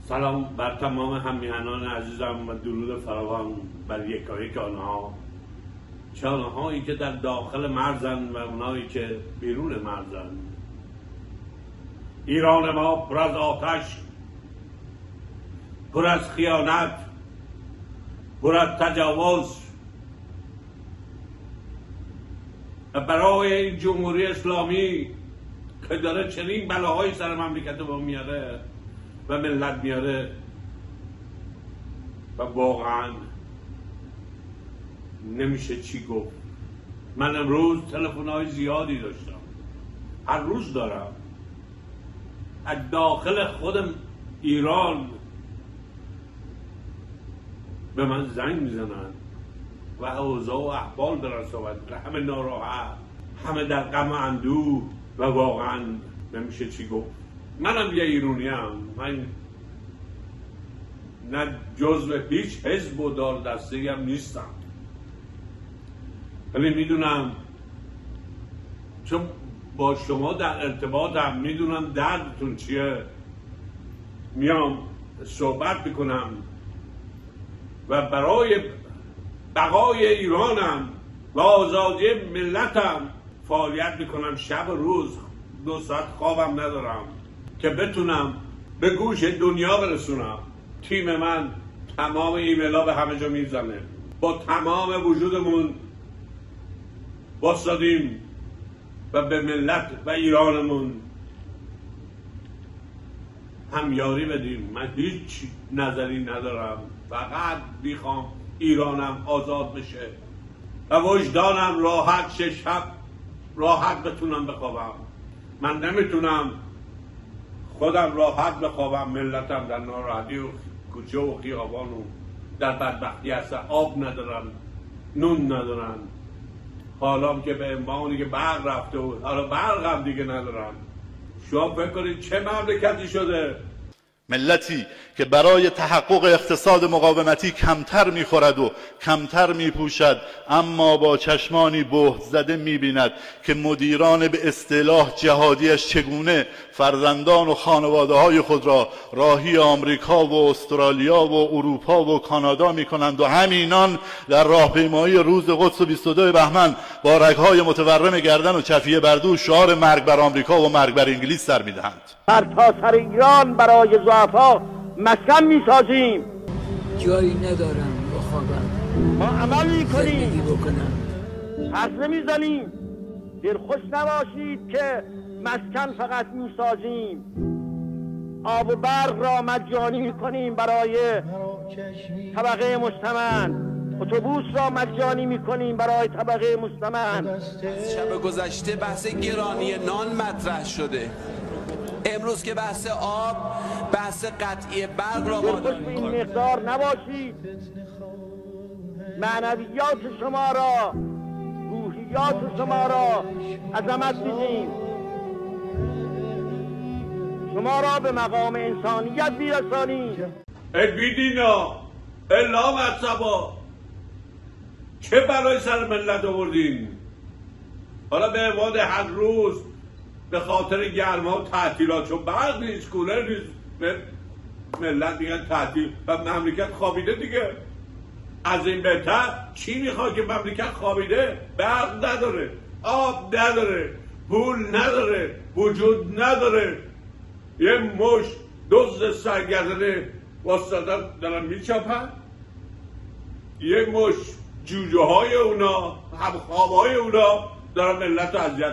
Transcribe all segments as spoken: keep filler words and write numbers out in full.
سلام بر تمام همیهنان عزیزم و درود فراوان بر یکایک آنها، چه آنهایی که در داخل مرزن و اونهایی که بیرون مرزن. ایران ما پر از آتش، پر از خیانت، پر از تجاوز و برای این جمهوری اسلامی که داره چنین بلاهایی سر مملکت ما میاره و ملت میاره و واقعا نمیشه چی گفت. من امروز تلفن‌های زیادی داشتم، هر روز دارم، از داخل خودم ایران به من زنگ میزنن و اوضاع و احوال دارن صحبت، همه ناراحت، همه در غم و اندوه و واقعا نمیشه چی گفت. منم یه ایرونی هم، من نه جزو هیچ حزب و دار دسته هم نیستم، ولی میدونم چون با شما در ارتباطم، میدونم دردتون چیه، میام صحبت میکنم و برای بقای ایرانم و آزادی ملتم فعالیت میکنم. شب و روز دو ساعت خوابم ندارم که بتونم به گوش دنیا برسونم. تیم من تمام ایمیل ها به همه جا میزنه، با تمام وجودمون واسادیم و به ملت و ایرانمون همیاری بدیم. من هیچ نظری ندارم، فقط میخوام ایرانم آزاد بشه و وجدانم راحت شه، شب راحت بتونم بخوابم. من نمیتونم خودم راحت بخوابم، ملتم در ناراحتی و کوچه و خیابان و در بدبختی هستن، آب ندارن، نون ندارن، حالا که به عنوانی که برق رفته و حالا برق هم دیگه ندارن. شما فکر کنید چه مملکتی شده؟ ملتی که برای تحقق اقتصاد مقاومتی کمتر میخورد و کمتر میپوشد، اما با چشمانی بهت زده میبیند که مدیران به اصطلاح جهادیش چگونه فرزندان و خانواده های خود را راهی آمریکا و استرالیا و اروپا و کانادا میکنند و همینان در راهپیمایی روز قدس و بیست و دو بهمن با رگهای متورم گردن و چفیه بردو شعار مرگ بر آمریکا و مرگ بر انگلیس سر میدهند. سر تا سر ایران برای ضعفا مسکن میسازیم. جایی ندارم بخوابم، ما عمل میکنیم، زندگی بکنم، حرف نمیزنیم. دلخوش نباشید که مسکن فقط میسازیم، آب و برق را مجانی میکنیم برای طبقه مستمن، اتوبوس را مجانی میکنیم برای طبقه مستمن. شب گذشته بحث گرانی نان مطرح شده، امروز که بحث آب، بحث قطعی برق را ما داریم. به این مقدار نباشید، معنویات شما را، روحیات شما را عظمت میدیم، شما را به مقام انسانیت میرسانیم. ای بیدینا، ای لامصبا، چه بلای سر ملت آوردین؟ حالا به عنوان هر روز به خاطر گرما و تعطیلات، چون برق نیست، کولر نیست، ملت میگن تعطیل و مملکت خوابیده دیگه. از این بهتر چی میخواد که مملکت خوابیده؟ برق نداره، آب نداره، پول نداره، وجود نداره، یه مش دزد سرگردنه واسطه دارن میچاپن، یه مش جوجه های اونا، همخواب های اونا دارن ملت رو اذیت.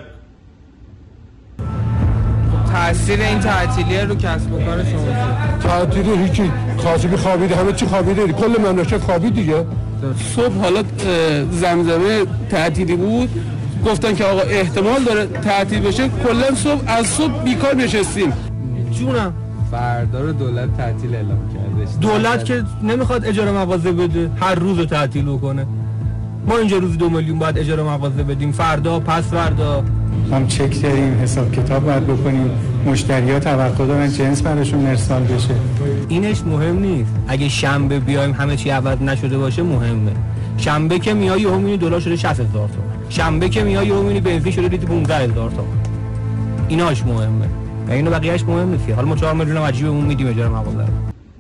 تأثیر این تعطیلیه رو کسب و کار شما چیه؟ تعطیلی هیچی، کاسبی خوابیده، همه چی خوابیده، کل مملکت خوابید دیگه. صبح حالا زمزمه تعطیلی بود، گفتن که آقا احتمال داره تعطیل بشه، کلا صبح از صبح بیکار نشستیم. جونم فردا رو دولت تعطیل اعلام کرده. دولت که نمیخواد اجاره مغازه بده، هر روز رو تعطیل بکنه. ما اینجا روز دو میلیون باید اجاره مغازه بدیم، فردا پس فردا هم چک داریم، حساب کتاب باید بکنیم، مشتری‌ها توقع دارن جنس براشون ارسال بشه. اینش مهم نیست، اگه شنبه بیایم همه چی عوض نشده باشه مهمه. شنبه که میای یهو میبینی دلار شده شصت هزار تومان، شنبه که میای یهو میبینی بنزین شده لیتر پانزده هزار تومان. ایناش مهمه، اینو بقیه‌اش مهم نیست. حالا ما چهار میلیون هم عجیبمون میدیم اجاره مغازه.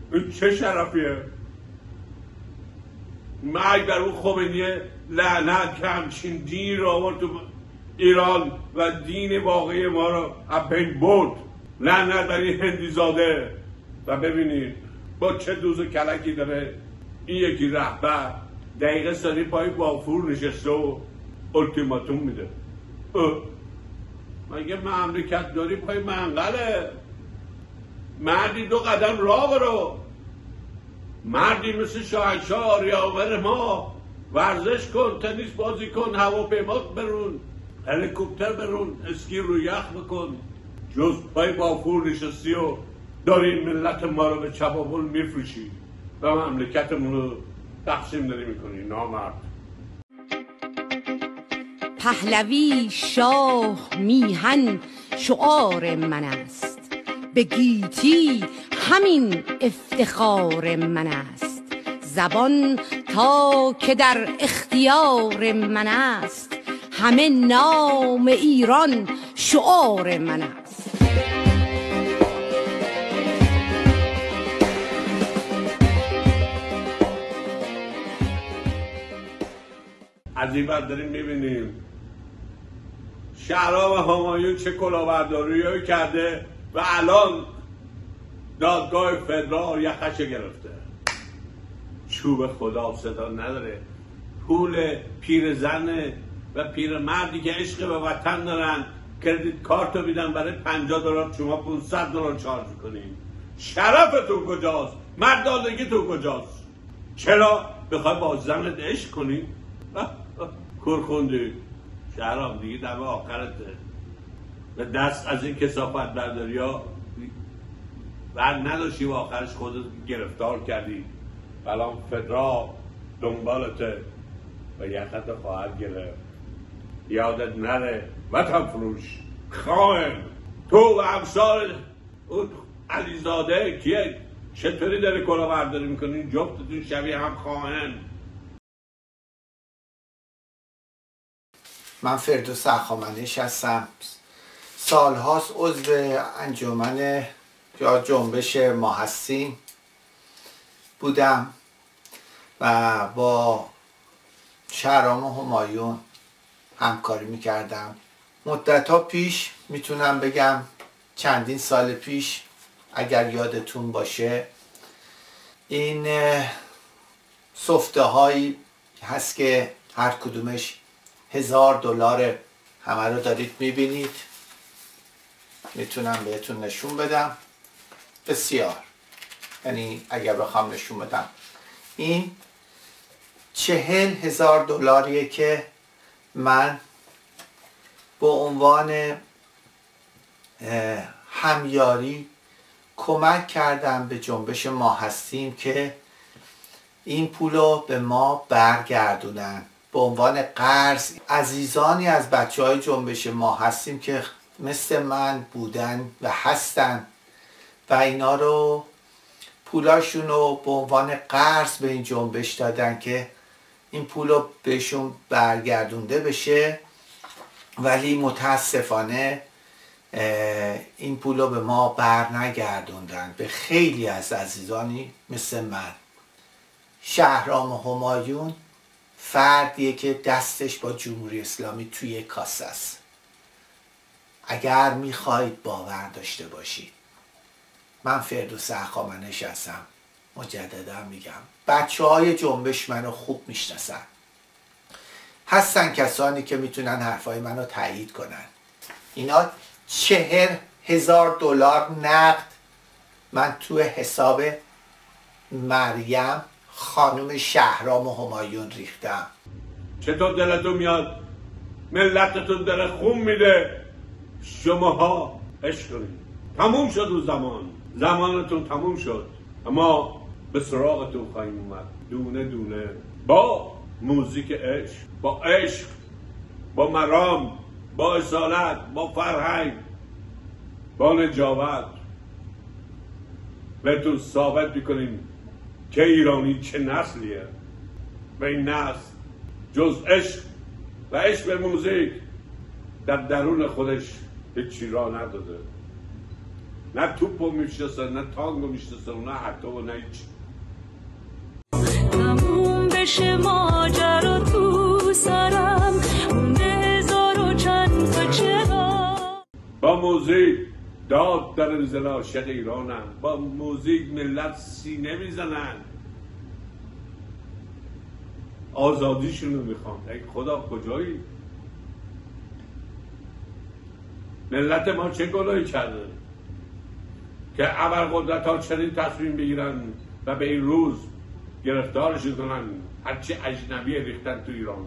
این چه شرفیه؟ مرگ بر اون خمینی لعنت که همچین دینی رو آورد تو ایران و دین واقعی ما رو از بین برد. لعنت بر این هندی زاده. و ببینید با چه دوز کلکی داره این یکی رهبر دقیقه سانی پای وافور نشسته و التیماتوم میده. مگه مملکت داری پای منقله؟ مردی دو قدم راه برو، مردی مثل شاهنشاه آریاور ما ورزش کن، تنیس بازی کن، هواپیما برون، هلیکوپتر برون، اسکی رو یخ بکن. جز پای وافور نشستی و داری ملت ما رو به چپاول میفروشی و مملکتمون رو تقسیم داری میکنی. نامرد. پهلوی، شاه، میهن شعار من است، به گیتی همین افتخار من است. زبان تا که در اختیار من است، همه نام ایران شعار من است. از این بعد داریم میبینیم شهرام همایون چه کلاهبرداری‌هایی کرده و الان دادگاه فدرال یخش گرفته. چوب خدا صدا نداره. پول پیرزن و پیرمردی که عشق به وطن دارن کردیت کارت رو میدن برای پنجاه دلار، شما پانصد دلار چارج کنین. شرفتون کجاست؟ مردانگیتون کجاست؟ چرا بخوای با زنت عشق کنی؟ کورخوندی. شهرام دیگه دم آخرته. به دست از این کثافت برداری ها بر نداشتی و آخرش خودت گرفتار کردی. الان فدرال دنبالته و یخت خواهد گرفت. یادت نره وطن فروش، خائن. تو و همسال اون علیزاده کیه؟ چطوری داری کلاهبرداری میکنین؟ جفتتون شبیه هم خائن. من فردوس هخامنش هستم. سالهاست عضو انجمن یا جنبش ما هستیم بودم و با شهرام همایون همکاری میکردم. مدتها پیش میتونم بگم چندین سال پیش اگر یادتون باشه این سفته هایی هست که هر کدومش هزار دلار، همه رو دارید میبینید. میتونم بهتون نشون بدم. بسیار، یعنی اگر بخوام نشون بدم این چهل هزار دلاریه که من به عنوان همیاری کمک کردم به جنبش ما هستیم که این پولو به ما برگردونن به عنوان قرض. عزیزانی از بچه های جنبش ما هستیم که مثل من بودن و هستن و اینا رو پولاشون رو به عنوان قرض به این جنبش دادن که این پول رو بهشون برگردونده بشه، ولی متاسفانه این پول رو به ما بر نگردوندن، به خیلی از عزیزانی مثل من. شهرام همایون فردیه که دستش با جمهوری اسلامی توی کاسه است. اگر میخواید باور داشته باشید، من فردوس هخامنش هستم. مجددا میگم بچه های جنبش منو خوب میشناسن. هستن کسانی که میتونن حرفای منو تایید کنن. اینا چهر هزار دلار نقد من تو حساب مریم خانم شهرام همایون ریختم. چطور دلتون میاد ملتتون داره خون میده شماها عشق کنید؟ تموم شد اون زمان، زمانتون تموم شد. اما به سراغتون خواهیم اومد دونه دونه با موزیک عشق، با عشق، با مرام، با اصالت، با فرهنگ، با نجابت بهتون ثابت میکنیم که ایرانی چه نسلیه و این نسل جز عشق و عشق به موزیک در درون خودش هیچی را نداده. نه توپو میشناسن، نه تانگو میشناسن، نه حتی و نه هیچ. تموم بشه ماجرا تو سرم، مونده هزار و چند تا چرا. با موزیک داد داره میزنن عاشق ایرانم، با موزیک ملت سینه میزنن، آزادیشونو میخوان. ای خدا کجایی؟ ملت ما چه گناهی کرده که ابرقدرت ها چنین تصمیم بگیرن و به این روز گرفتارشون کنن، هرچی اجنبی ریختن تو ایران.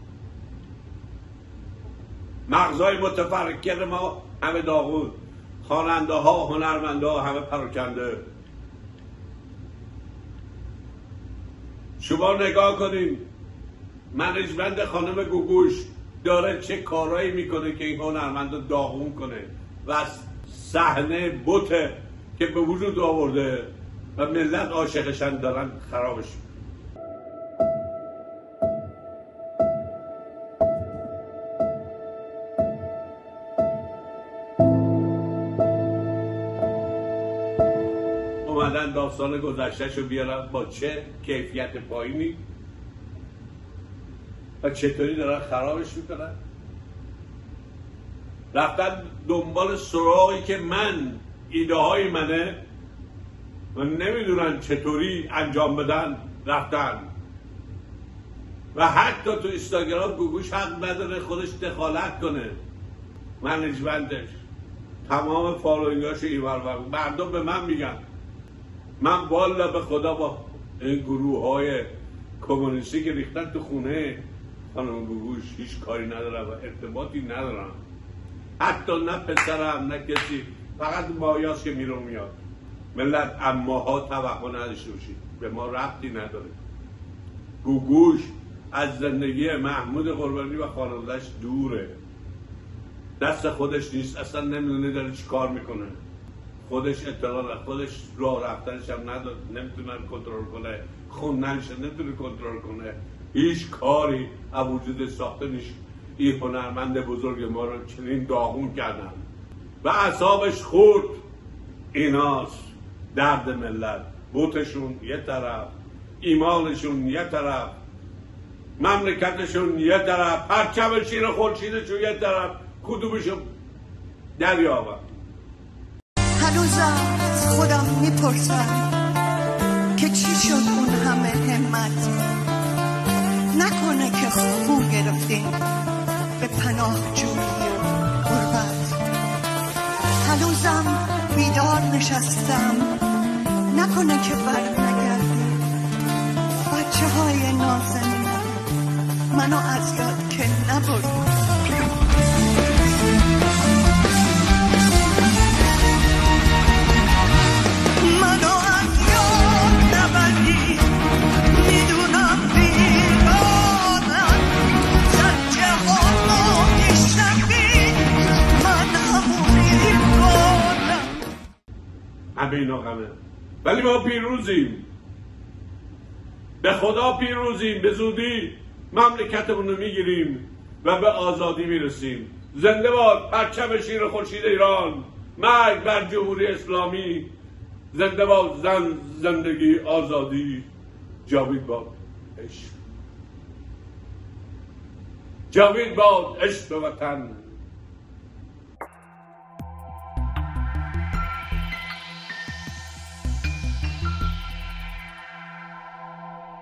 مغزای متفکر ما همه داغون، خواننده ها، هنرمنده ها همه پراکنده. شما نگاه کنین منیجمنت خانم گوگوش داره چه کارایی میکنه که این هنرمند رو داغون کنه و صحنه بوته که به وجود آورده و ملت عاشقشن دارن خرابش. اومدن داستان گذشتهشو بیارن با چه کیفیت پایینی و چطوری دارن خرابش میکنن. رفتن دنبال سراغی که من ایده های منه و نمیدونن چطوری انجام بدن، رفتن و حتی تو اینستاگرام گوگوش حق نداره خودش دخالت کنه، منیجمنتش تمام فالوینگاش ایور و مردم به من میگن، من والا به خدا با این گروه های کمونیستی که ریختن تو خونه خانم گوگوش هیچ کاری ندارم و ارتباطی ندارم، حتی نه پسرم نه کسی، فقط مایاست که میرون میاد. ملت اماها توقع نداشته باشید، به ما ربطی نداره. گوگوش از زندگی محمود قربانی و خانوادهش دوره، دست خودش نیست، اصلا نمیدونه داره چی کار میکنه، خودش اطلاع نداره، خودش راه رفتنش هم نداره، نمیتونه کنترل کنه، خوندنش نمیتونه کنترل کنه، هیچ کاری از وجود ساخته نیست. این هنرمند بزرگ ما رو چنین داغون کردن و اعصابش خورد. ایناست درد ملت، بوتشون یه طرف، ایمانشون یه طرف، مملکتشون یه طرف، پرچم شیر خورشیدشون یه طرف، کدومشون دریابن. هنوزم خودم میپرسم که چی شد اون همه همت، نکنه که خو گرفتیم به پناه جویی و غربت. هنوزم بیدار نشستم، نکنه که بر نگردیم. بچه های نازنینم منو از یاد که نبریم. همه غمه، ولی ما پیروزیم، به خدا پیروزیم، به زودی مملکتمون رو میگیریم و به آزادی میرسیم. زنده باد پرچم شیر خورشید ایران، مرگ بر جمهوری اسلامی، زنده باد زن، زندگی، آزادی، جاوید باد عشق، جاوید باد عشق به وطن.